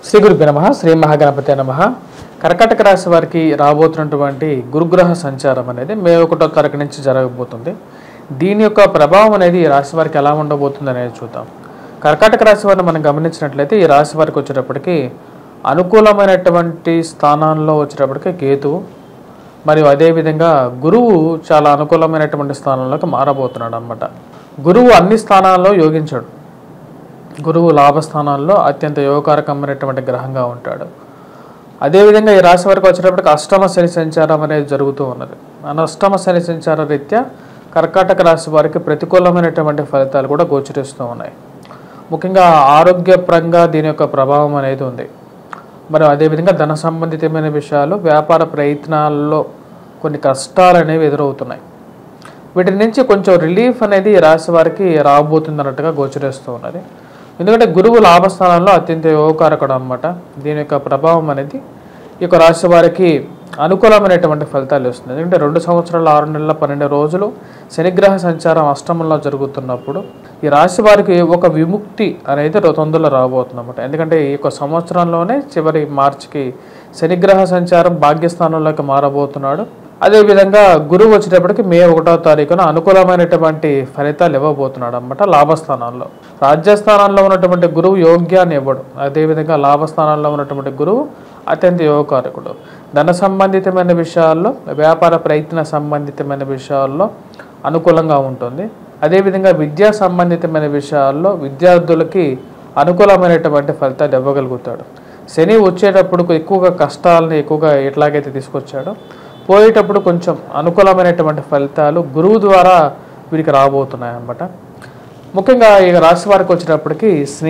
శ్రీ గురుభ్యో నమః. శ్రీ మహాగణపతే నమః. కర్కాటక రాశి వారికి రాబోతున్నటువంటి గురుగ్రహ సంచారం అనేది మే 1వ తారీఖు నుంచి జరగబోతుంది. దీని యొక్క ప్రభావం అనేది ఈ రాశి వారికి ఎలా ఉండబోతుంది అనేది చూద్దాం. కర్కాటక రాశి వారిని మనం గమనించినట్లయితే ఈ రాశి వారికి వచ్చేటప్పటికి అనుకూలమైనటువంటి స్థానాల్లో వచ్చేటప్పటికి కేతువు మరియు అదేవిధంగా గురువు చాలా అనుకూలమైనటువంటి స్థానంలోకి మారబోతున్నాడు అన్నమాట. గురువు అన్ని స్థానాల్లో యోగించాడు. గురువు లాభస్థానాల్లో అత్యంత యోగకారకమైనటువంటి గ్రహంగా ఉంటాడు. అదేవిధంగా ఈ రాశి వారికి వచ్చేటప్పటికి అష్టమ శని సంచారం అనేది జరుగుతూ ఉన్నది. అష్టమ శని సంచార రీత్యా కర్కాటక రాశి వారికి ప్రతికూలమైనటువంటి ఫలితాలు కూడా గోచరిస్తూ ఉన్నాయి. ముఖ్యంగా ఆరోగ్యపరంగా దీని యొక్క ప్రభావం అనేది ఉంది. మరి అదేవిధంగా ధన సంబంధితమైన విషయాలు, వ్యాపార ప్రయత్నాల్లో కొన్ని కష్టాలు అనేవి ఎదురవుతున్నాయి. వీటి నుంచి కొంచెం రిలీఫ్ అనేది ఈ రాశి వారికి రాబోతుంది అన్నట్టుగా గోచరిస్తూ ఉన్నది. ఎందుకంటే గురువు లాభస్థానంలో అత్యంత యోగకారకుడు అన్నమాట. దీని యొక్క ప్రభావం అనేది ఈ యొక్క రాశి వారికి అనుకూలమైనటువంటి ఫలితాలు ఇస్తుంది. ఎందుకంటే 2 సంవత్సరాల 6 నెలల 12 రోజులు శనిగ్రహ సంచారం అష్టమంలో జరుగుతున్నప్పుడు ఈ రాశి వారికి ఒక విముక్తి అనేది తొందరలో రాబోతుంది అన్నమాట. ఎందుకంటే ఈ యొక్క సంవత్సరంలోనే చివరి మార్చికి శనిగ్రహ సంచారం భాగ్యస్థానంలోకి మారబోతున్నాడు. అదేవిధంగా గురువు వచ్చేటప్పటికి మే 1వ తారీఖున అనుకూలమైనటువంటి ఫలితాలు ఇవ్వబోతున్నాడు అన్నమాట. లాభస్థానాల్లో రాజ్యస్థానాల్లో ఉన్నటువంటి గురువు యోగ్యాన్ని ఇవ్వడు. అదేవిధంగా లాభస్థానాల్లో ఉన్నటువంటి గురువు అత్యంత యోగకారకుడు. ధన సంబంధితమైన విషయాల్లో, వ్యాపార ప్రయత్న సంబంధితమైన విషయాల్లో అనుకూలంగా ఉంటుంది. అదేవిధంగా విద్యా సంబంధితమైన విషయాల్లో విద్యార్థులకి అనుకూలమైనటువంటి ఫలితాలు ఇవ్వగలుగుతాడు. శని వచ్చేటప్పుడు ఎక్కువగా కష్టాలని ఎక్కువగా ఎట్లాగైతే తీసుకొచ్చాడో పోయేటప్పుడు కొంచెం అనుకూలమైనటువంటి ఫలితాలు గురువు ద్వారా వీరికి రాబోతున్నాయి అన్నమాట. ముఖ్యంగా ఈ రాశి వారికి వచ్చేటప్పటికి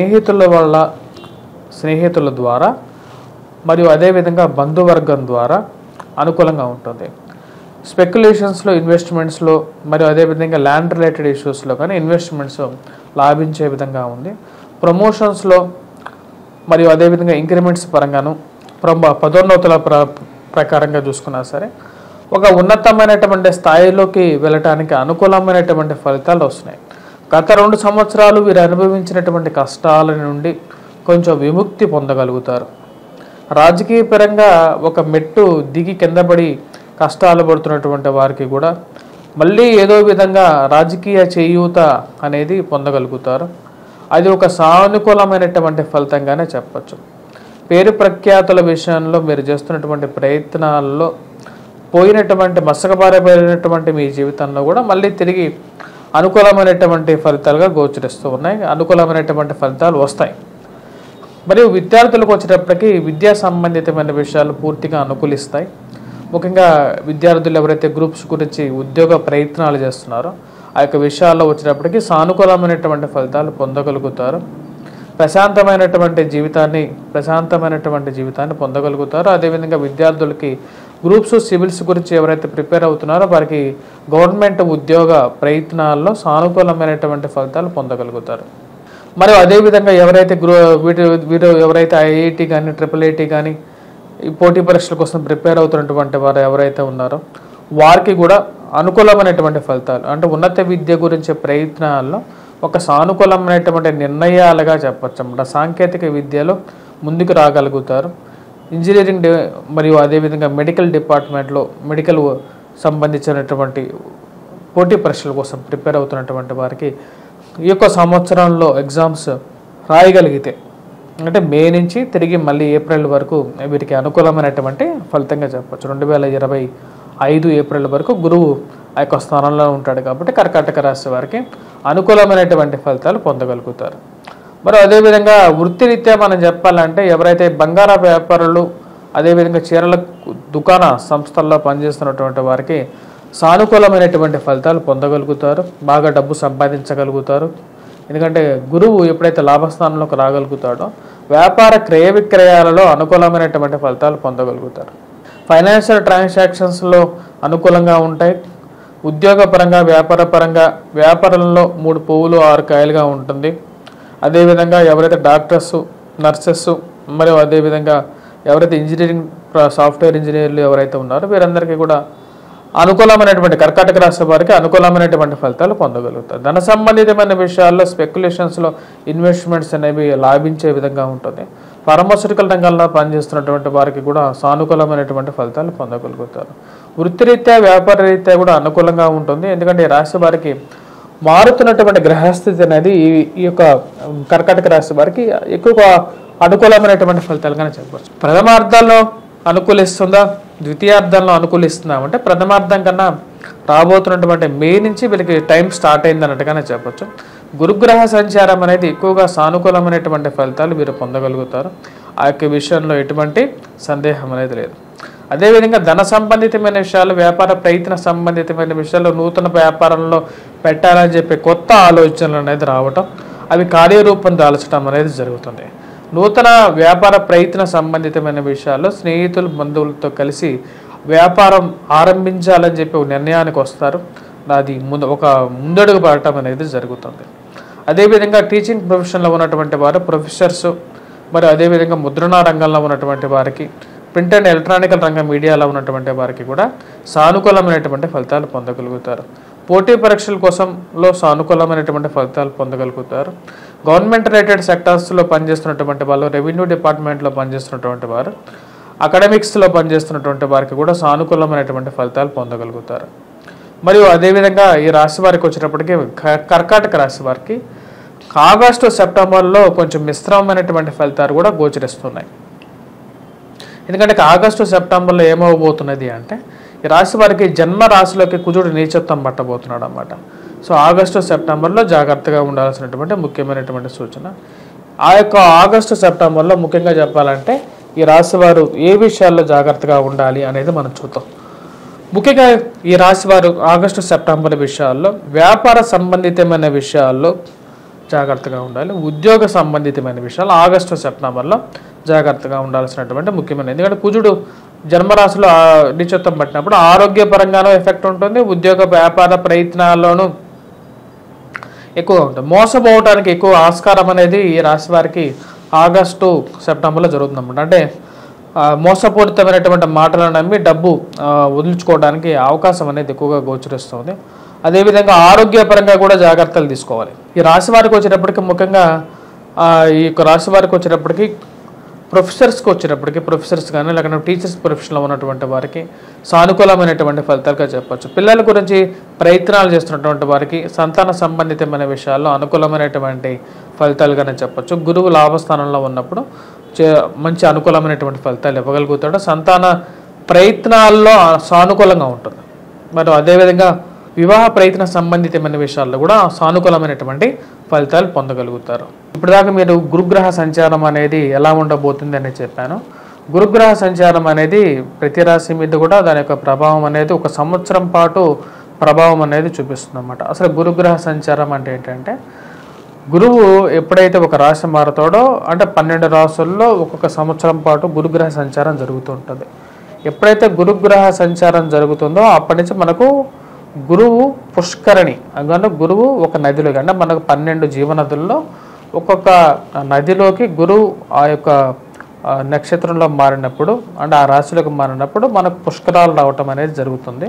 స్నేహితుల ద్వారా మరియు అదేవిధంగా బంధువర్గం ద్వారా అనుకూలంగా ఉంటుంది. స్పెక్యులేషన్స్లో, ఇన్వెస్ట్మెంట్స్లో మరియు అదేవిధంగా ల్యాండ్ రిలేటెడ్ ఇష్యూస్లో కానీ ఇన్వెస్ట్మెంట్స్ లాభించే విధంగా ఉంది. ప్రమోషన్స్లో మరియు అదేవిధంగా ఇంక్రిమెంట్స్ పరంగాను పదోన్నతుల ప్రకారంగా చూసుకున్నా సరే ఒక ఉన్నతమైనటువంటి స్థాయిలోకి వెళ్ళటానికి అనుకూలమైనటువంటి ఫలితాలు వస్తున్నాయి. గత 2 సంవత్సరాలు వీరు అనుభవించినటువంటి కష్టాల నుండి కొంచెం విముక్తి పొందగలుగుతారు. రాజకీయ పరంగా ఒక మెట్టు దిగి కిందపడి కష్టాలు పడుతున్నటువంటి వారికి కూడా మళ్ళీ ఏదో విధంగా రాజకీయ చేయూత అనేది పొందగలుగుతారు. అది ఒక సానుకూలమైనటువంటి ఫలితంగానే చెప్పచ్చు. పేరు ప్రఖ్యాతుల విషయంలో మీరు చేస్తున్నటువంటి ప్రయత్నాల్లో పోయినటువంటి మసకబారిపోయినటువంటి మీ జీవితంలో కూడా మళ్ళీ తిరిగి అనుకూలమైనటువంటి ఫలితాలుగా గోచరిస్తూ ఉన్నాయి. అనుకూలమైనటువంటి ఫలితాలు వస్తాయి. మరియు విద్యార్థులకు వచ్చేటప్పటికి విద్యా సంబంధితమైన విషయాలు పూర్తిగా అనుకూలిస్తాయి. ముఖ్యంగా విద్యార్థులు ఎవరైతే గ్రూప్స్ గురించి ఉద్యోగ ప్రయత్నాలు చేస్తున్నారో ఆ యొక్క విషయాల్లో వచ్చేటప్పటికి సానుకూలమైనటువంటి ఫలితాలు పొందగలుగుతారు. ప్రశాంతమైనటువంటి జీవితాన్ని పొందగలుగుతారు. అదేవిధంగా విద్యార్థులకి గ్రూప్స్, సివిల్స్ గురించి ఎవరైతే ప్రిపేర్ అవుతున్నారో వారికి గవర్నమెంట్ ఉద్యోగ ప్రయత్నాల్లో సానుకూలమైనటువంటి ఫలితాలు పొందగలుగుతారు. మరియు అదేవిధంగా ఎవరైతే వీరు ఎవరైతే ఐఐటి కానీ IIIT కానీ ఈ పోటీ పరీక్షల కోసం ప్రిపేర్ అవుతున్నటువంటి వారు ఎవరైతే ఉన్నారో వారికి కూడా అనుకూలమైనటువంటి ఫలితాలు అంటే ఉన్నత విద్య గురించి ప్రయత్నాల్లో ఒక సానుకూలమైనటువంటి నిర్ణయాలుగా చెప్పచ్చు అన్నమాట. సాంకేతిక విద్యలో ముందుకు రాగలుగుతారు. ఇంజనీరింగ్ మరియు అదేవిధంగా మెడికల్ డిపార్ట్మెంట్లో మెడికల్ సంబంధించినటువంటి పోటీ పరీక్షల కోసం ప్రిపేర్ అవుతున్నటువంటి వారికి ఈ యొక్క సంవత్సరంలో ఎగ్జామ్స్ రాయగలిగితే అంటే మే నుంచి తిరిగి మళ్ళీ ఏప్రిల్ వరకు వీరికి అనుకూలమైనటువంటి ఫలితంగా చెప్పచ్చు. 2025 ఏప్రిల్ వరకు గురువు ఆ యొక్క స్థానంలో ఉంటాడు కాబట్టి కర్కాటక రాశి వారికి అనుకూలమైనటువంటి ఫలితాలు పొందగలుగుతారు. మరి అదేవిధంగా వృత్తిరీత్యా మనం చెప్పాలంటే ఎవరైతే బంగార వ్యాపారులు అదేవిధంగా చీరల దుకాణ సంస్థల్లో పనిచేస్తున్నటువంటి వారికి సానుకూలమైనటువంటి ఫలితాలు పొందగలుగుతారు. బాగా డబ్బు సంపాదించగలుగుతారు. ఎందుకంటే గురువు ఎప్పుడైతే లాభస్థానంలోకి రాగలుగుతాడో వ్యాపార క్రయ విక్రయాలలో అనుకూలమైనటువంటి ఫలితాలు పొందగలుగుతారు. ఫైనాన్షియల్ ట్రాన్సాక్షన్స్లో అనుకూలంగా ఉంటాయి. ఉద్యోగపరంగా, వ్యాపారంలో 3 పువ్వులు 6 కాయలుగా ఉంటుంది. అదేవిధంగా ఎవరైతే డాక్టర్స్, నర్సెస్ మరియు అదేవిధంగా ఎవరైతే ఇంజనీరింగ్ సాఫ్ట్వేర్ ఇంజనీర్లు ఎవరైతే ఉన్నారో వీరందరికీ కూడా అనుకూలమైనటువంటి కర్కాటక రాశి వారికి అనుకూలమైనటువంటి ఫలితాలు పొందగలుగుతారు. ధన సంబంధితమైన విషయాల్లో స్పెక్యులేషన్స్లో ఇన్వెస్ట్మెంట్స్ అనేవి లాభించే విధంగా ఉంటుంది. ఫార్మాస్యూటికల్ రంగంలో పనిచేస్తున్నటువంటి వారికి కూడా సానుకూలమైనటువంటి ఫలితాలు పొందగలుగుతారు. వృత్తిరీత్యా వ్యాపార రీత్యా కూడా అనుకూలంగా ఉంటుంది. ఎందుకంటే ఈ రాశి వారికి మారుతున్నటువంటి గ్రహస్థితి అనేది ఈ యొక్క కర్కాటక రాశి వారికి ఎక్కువగా అనుకూలమైనటువంటి ఫలితాలుగానే చెప్పవచ్చు. ప్రథమార్థంలో అనుకూలిస్తుందా, ద్వితీయార్థంలో అనుకూలిస్తుందా అంటే ప్రథమార్థం కన్నా రాబోతున్నటువంటి మే నుంచి వీళ్ళకి టైం స్టార్ట్ అయింది అన్నట్టుగానే చెప్పచ్చు. గురుగ్రహ సంచారం అనేది ఎక్కువగా సానుకూలమైనటువంటి ఫలితాలు వీరు పొందగలుగుతారు. ఆ యొక్క విషయంలో ఎటువంటి సందేహం అనేది లేదు. అదేవిధంగా ధన సంబంధితమైన విషయాలు, వ్యాపార ప్రయత్న సంబంధితమైన విషయాలు, నూతన వ్యాపారంలో పెట్టాలని చెప్పి కొత్త ఆలోచనలు అనేది రావటం, అవి కార్యరూపం దాల్చడం అనేది జరుగుతుంది. నూతన వ్యాపార ప్రయత్న సంబంధితమైన విషయాల్లో స్నేహితులు, బంధువులతో కలిసి వ్యాపారం ఆరంభించాలని చెప్పి ఒక నిర్ణయానికి వస్తారు. అది ఒక ముందడుగు పడటం అనేది జరుగుతుంది. అదేవిధంగా టీచింగ్ ప్రొఫెషన్లో ఉన్నటువంటి వారు, ప్రొఫెసర్స్, మరి అదేవిధంగా ముద్రణా రంగంలో ఉన్నటువంటి వారికి, ప్రింట్ అండ్ ఎలక్ట్రానికల్ రంగం మీడియాలో ఉన్నటువంటి వారికి కూడా సానుకూలమైనటువంటి ఫలితాలు పొందగలుగుతారు. పోటీ పరీక్షల కోసంలో సానుకూలమైనటువంటి ఫలితాలు పొందగలుగుతారు. గవర్నమెంట్ రిలేటెడ్ సెక్టార్స్లో పనిచేస్తున్నటువంటి వాళ్ళు, రెవెన్యూ డిపార్ట్మెంట్లో పనిచేస్తున్నటువంటి వారు, అకాడమిక్స్లో పనిచేస్తున్నటువంటి వారికి కూడా సానుకూలమైనటువంటి ఫలితాలు పొందగలుగుతారు. మరియు అదేవిధంగా ఈ రాశి వారికి వచ్చేటప్పటికి కర్కాటక రాశి వారికి ఆగస్టు సెప్టెంబర్లో కొంచెం మిశ్రమమైనటువంటి ఫలితాలు కూడా గోచరిస్తున్నాయి. ఎందుకంటే ఆగస్టు సెప్టెంబర్లో ఏమవబోతున్నది అంటే ఈ రాశి వారికి జన్మ రాశిలోకి కుజుడు నీచత్వం పట్టబోతున్నాడు అన్నమాట. సో ఆగస్టు సెప్టెంబర్లో జాగ్రత్తగా ఉండాల్సినటువంటి ముఖ్యమైనటువంటి సూచన. ఆ యొక్క ఆగస్టు సెప్టెంబర్లో ముఖ్యంగా చెప్పాలంటే ఈ రాశి వారు ఏ విషయాల్లో జాగ్రత్తగా ఉండాలి అనేది మనం చూద్దాం. ముఖ్యంగా ఈ రాశి వారు ఆగస్టు సెప్టెంబర్ విషయాల్లో వ్యాపార సంబంధితమైన విషయాల్లో జాగ్రత్తగా ఉండాలి. ఉద్యోగ సంబంధితమైన విషయాలు ఆగస్టు సెప్టెంబర్లో జాగ్రత్తగా ఉండాల్సినటువంటి ముఖ్యమైన, ఎందుకంటే కుజుడు జన్మరాశిలో నీచత్వం పట్టినప్పుడు ఆరోగ్యపరంగానూ ఎఫెక్ట్ ఉంటుంది, ఉద్యోగ వ్యాపార ప్రయత్నాల్లోనూ ఎక్కువ ఉంటుంది. మోసపోవడానికి ఎక్కువ ఆస్కారం అనేది ఈ రాశి వారికి ఆగస్టు సెప్టెంబర్లో జరుగుతుంది అన్నమాట. అంటే మోసపూరితమైనటువంటి మాటలను నమ్మి డబ్బు వదులుచుకోవడానికి అవకాశం అనేది ఎక్కువగా గోచరిస్తుంది. అదేవిధంగా ఆరోగ్యపరంగా కూడా జాగ్రత్తలు తీసుకోవాలి. ఈ రాశి వారికి వచ్చేటప్పటికి ముఖ్యంగా ఈ యొక్క రాశి వారికి వచ్చేటప్పటికి ప్రొఫెసర్స్ కానీ లేకపోతే టీచర్స్ ప్రొఫెషన్లో ఉన్నటువంటి వారికి సానుకూలమైనటువంటి ఫలితాలుగా చెప్పచ్చు. పిల్లల గురించి ప్రయత్నాలు చేస్తున్నటువంటి వారికి సంతాన సంబంధితమైన విషయాల్లో అనుకూలమైనటువంటి ఫలితాలుగానే చెప్పచ్చు. గురువు లాభస్థానంలో ఉన్నప్పుడు మంచి అనుకూలమైనటువంటి ఫలితాలు ఇవ్వగలుగుతాడు. సంతాన ప్రయత్నాల్లో సానుకూలంగా ఉంటుంది. మరి అదేవిధంగా వివాహ ప్రయత్న సంబంధితమైన విషయాల్లో కూడా సానుకూలమైనటువంటి ఫలితాలు పొందగలుగుతారు. ఇప్పటిదాకా మీరు గురుగ్రహ సంచారం అనేది ఎలా ఉండబోతుంది అని చెప్పాను. గురుగ్రహ సంచారం అనేది ప్రతి రాశి మీద కూడా దాని యొక్క ప్రభావం అనేది ఒక సంవత్సరం పాటు ప్రభావం అనేది చూపిస్తుంది అన్నమాట. అసలు గురుగ్రహ సంచారం అంటే ఏంటంటే గురువు ఎప్పుడైతే ఒక రాశి మారుతాడో అంటే 12 రాశుల్లో ఒక్కొక్క సంవత్సరం పాటు గురుగ్రహ సంచారం జరుగుతూ ఉంటుంది. ఎప్పుడైతే గురుగ్రహ సంచారం జరుగుతుందో అప్పటి నుంచి మనకు గురువు పుష్కరణి, అందుకని గురువు ఒక నదిలోకి, అంటే మనకు 12 జీవనదుల్లో ఒక్కొక్క నదిలోకి గురువు ఆ యొక్క నక్షత్రంలో మారినప్పుడు అంటే ఆ రాశిలోకి మారినప్పుడు మనకు పుష్కరాలు రావటం అనేది జరుగుతుంది.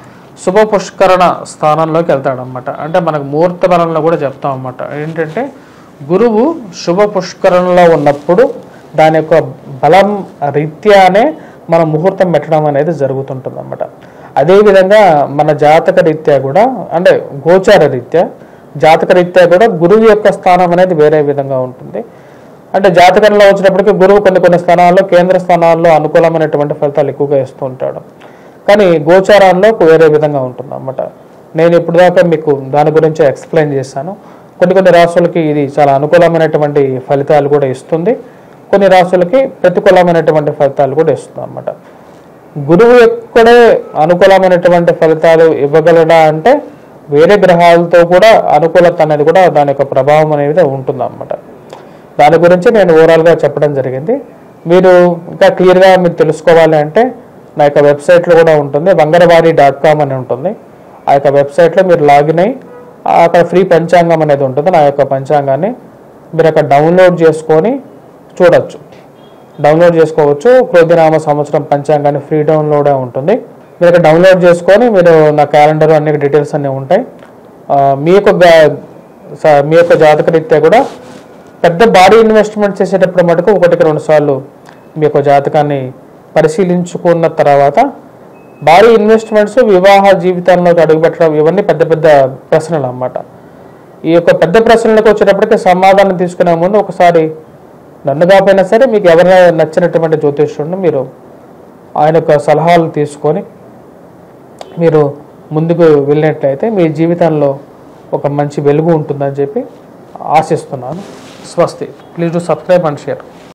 శుభ పుష్కరణ స్థానంలోకి వెళ్తాడనమాట. అంటే మనకు ముహూర్త బలంలో కూడా చెప్తాం అన్నమాట. ఏంటంటే గురువు శుభ పుష్కరణలో ఉన్నప్పుడు దాని యొక్క బలం రీత్యానే మనం ముహూర్తం పెట్టడం అనేది జరుగుతుంటుంది అన్నమాట. అదేవిధంగా మన జాతక రీత్యా కూడా అంటే గోచార రీత్యా జాతక రీత్యా కూడా గురువు యొక్క స్థానం అనేది వేరే విధంగా ఉంటుంది. అంటే జాతకంలో వచ్చినప్పటికీ గురువు కొన్ని స్థానాల్లో కేంద్ర స్థానాల్లో అనుకూలమైనటువంటి ఫలితాలు ఎక్కువగా ఇస్తూ ఉంటాడు. కానీ గోచారాల్లో వేరే విధంగా ఉంటుంది అన్నమాట. నేను ఇప్పుడు దాకా మీకు దాని గురించి ఎక్స్ప్లెయిన్ చేశాను. కొన్ని రాశులకి ఇది చాలా అనుకూలమైనటువంటి ఫలితాలు కూడా ఇస్తుంది, కొన్ని రాశులకి ప్రతికూలమైనటువంటి ఫలితాలు కూడా ఇస్తుంది అన్నమాట. గురువు ఎక్కడే అనుకూలమైనటువంటి ఫలితాలు ఇవ్వగలడా అంటే వేరే గ్రహాలతో కూడా అనుకూలత అనేది కూడా దాని యొక్క ప్రభావం అనేది ఉంటుంది అన్నమాట. దాని గురించి నేను ఓవరాల్గా చెప్పడం జరిగింది. మీరు ఇంకా క్లియర్గా మీరు తెలుసుకోవాలి అంటే నా యొక్క వెబ్సైట్లో కూడా ఉంటుంది, vangarvari.com అని ఉంటుంది. ఆ యొక్క వెబ్సైట్లో మీరు లాగిన్ అయ్యి అక్కడ ఫ్రీ పంచాంగం అనేది ఉంటుంది. నా యొక్క పంచాంగాన్ని మీరు అక్కడ డౌన్లోడ్ చేసుకొని చూడొచ్చు, డౌన్లోడ్ చేసుకోవచ్చు. క్రోధినామ సంవత్సరం పంచాంగాన్ని ఫ్రీ డౌన్లోడే ఉంటుంది. మీరు అక్కడ డౌన్లోడ్ చేసుకొని మీరు నా క్యాలెండర్ అన్ని డీటెయిల్స్ అన్నీ ఉంటాయి. మీ యొక్క జాతక రీత్యా కూడా పెద్ద భారీ ఇన్వెస్ట్మెంట్ చేసేటప్పుడు మటుకు 1-2 సార్లు మీ యొక్క జాతకాన్ని పరిశీలించుకున్న తర్వాత భారీ ఇన్వెస్ట్మెంట్స్ వివాహ జీవితాల్లోకి అడుగుపెట్టడం ఇవన్నీ పెద్ద పెద్ద ప్రశ్నలు అన్నమాట. ఈ యొక్క పెద్ద ప్రశ్నలకు వచ్చేటప్పటికి సమాధానం తీసుకునే ముందు ఒకసారి నన్ను కాకపోయినా సరే మీకు ఎవరైనా నచ్చినటువంటి జ్యోతిష్యుడిని మీరు ఆయన యొక్క సలహాలు తీసుకొని మీరు ముందుకు వెళ్ళినట్లయితే మీ జీవితంలో ఒక మంచి వెలుగు ఉంటుందని చెప్పి ఆశిస్తున్నాను. స్వస్తి. Please do subscribe and share.